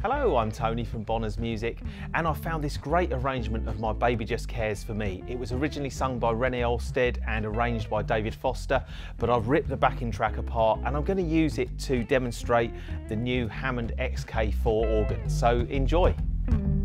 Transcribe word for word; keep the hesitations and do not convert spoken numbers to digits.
Hello, I'm Tony from Bonner's Music, and I found this great arrangement of My Baby Just Cares for Me. It was originally sung by Renee Olstead and arranged by David Foster, but I've ripped the backing track apart and I'm going to use it to demonstrate the new Hammond X K four organ. So enjoy.